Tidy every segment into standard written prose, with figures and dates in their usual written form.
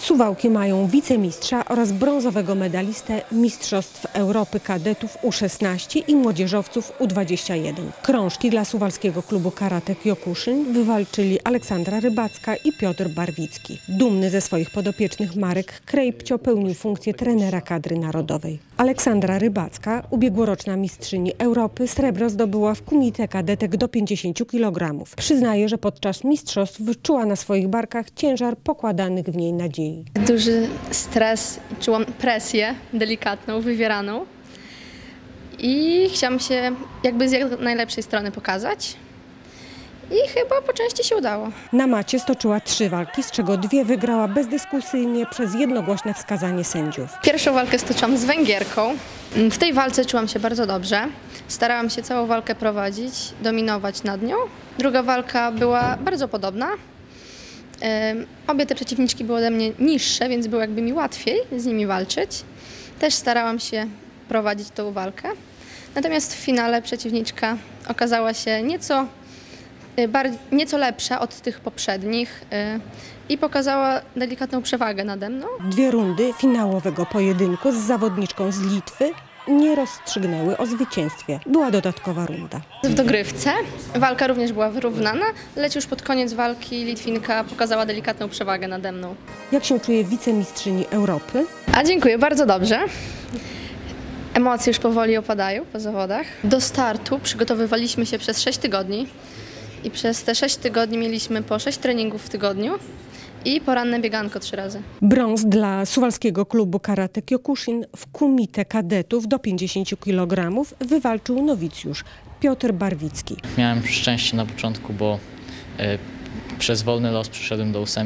Suwałki mają wicemistrza oraz brązowego medalistę Mistrzostw Europy Kadetów U16 i młodzieżowców U21. Krążki dla suwalskiego klubu karate Kyokushin wywalczyli Aleksandra Rybacka i Piotr Barwicki. Dumny ze swoich podopiecznych Marek Krejpcio pełnił funkcję trenera kadry narodowej. Aleksandra Rybacka, ubiegłoroczna mistrzyni Europy, srebro zdobyła w kumite kadetek do 50 kg. Przyznaje, że podczas mistrzostw wyczuła na swoich barkach ciężar pokładanych w niej nadziei. Duży stres, czułam presję delikatną, wywieraną i chciałam się jakby z jak najlepszej strony pokazać. I chyba po części się udało. Na macie stoczyła 3 walki, z czego 2 wygrała bezdyskusyjnie przez jednogłośne wskazanie sędziów. Pierwszą walkę stoczyłam z Węgierką. W tej walce czułam się bardzo dobrze. Starałam się całą walkę prowadzić, dominować nad nią. Druga walka była bardzo podobna. Obie te przeciwniczki były ode mnie niższe, więc było jakby mi łatwiej z nimi walczyć. Też starałam się prowadzić tą walkę. Natomiast w finale przeciwniczka okazała się nieco lepsza od tych poprzednich i pokazała delikatną przewagę nade mną. 2 rundy finałowego pojedynku z zawodniczką z Litwy nie rozstrzygnęły o zwycięstwie. Była dodatkowa runda. W dogrywce walka również była wyrównana, lecz już pod koniec walki Litwinka pokazała delikatną przewagę nade mną. Jak się czuje wicemistrzyni Europy? Dziękuję, bardzo dobrze. Emocje już powoli opadają po zawodach. Do startu przygotowywaliśmy się przez 6 tygodni i przez te 6 tygodni mieliśmy po 6 treningów w tygodniu i poranne bieganko 3 razy. Brąz dla suwalskiego klubu karate Kyokushin w kumite kadetów do 50 kg wywalczył nowicjusz Piotr Barwicki. Miałem szczęście na początku, bo przez wolny los przyszedłem do 8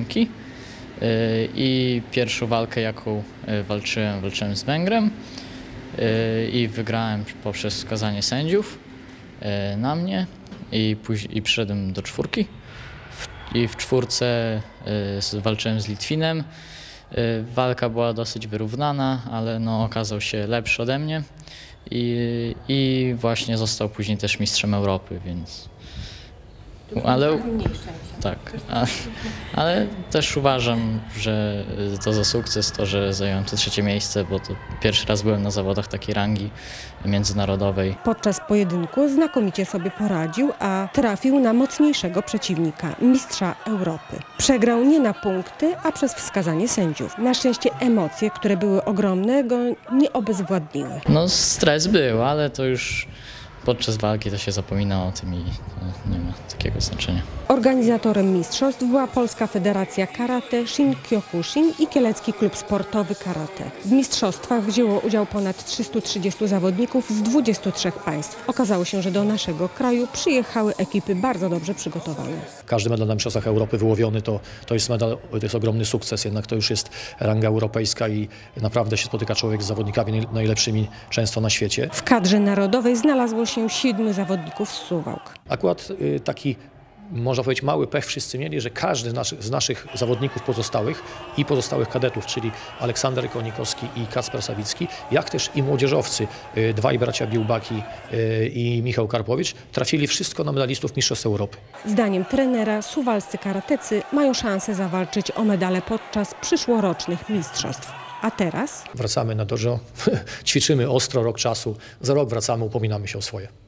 i pierwszą walkę, jaką walczyłem z Węgrem i wygrałem poprzez wskazanie sędziów na mnie i przyszedłem do 4. I w 4 walczyłem z Litwinem. Walka była dosyć wyrównana, ale okazał się lepszy ode mnie i właśnie został później też mistrzem Europy, więc... Ale też uważam, że to za sukces, to, że zająłem to 3. miejsce, bo to pierwszy raz byłem na zawodach takiej rangi międzynarodowej. Podczas pojedynku znakomicie sobie poradził, a trafił na mocniejszego przeciwnika, mistrza Europy. Przegrał nie na punkty, a przez wskazanie sędziów. Na szczęście emocje, które były ogromne, go nie obezwładniły. Stres był, ale to już podczas walki to się zapomina o tym i nie ma takiego znaczenia. Organizatorem mistrzostw była Polska Federacja Karate Shin Kyokushin i Kielecki Klub Sportowy Karate. W mistrzostwach wzięło udział ponad 330 zawodników z 23 państw. Okazało się, że do naszego kraju przyjechały ekipy bardzo dobrze przygotowane. Każdy medal na mistrzostwach Europy wyłowiony to jest medal, to jest ogromny sukces, jednak to już jest ranga europejska i naprawdę się spotyka człowiek z zawodnikami najlepszymi często na świecie. W kadrze narodowej znalazło się 7 zawodników z Suwałk. Akurat taki, można powiedzieć, mały pech wszyscy mieli, że każdy z naszych zawodników pozostałych kadetów, czyli Aleksander Konikowski i Kacper Sawicki, jak też i młodzieżowcy, 2 bracia Biłbaki i Michał Karpowicz, trafili wszystko na medalistów Mistrzostw Europy. Zdaniem trenera suwalscy karatecy mają szansę zawalczyć o medale podczas przyszłorocznych mistrzostw. A teraz? Wracamy na dojo, ćwiczymy ostro rok czasu, za rok wracamy, upominamy się o swoje.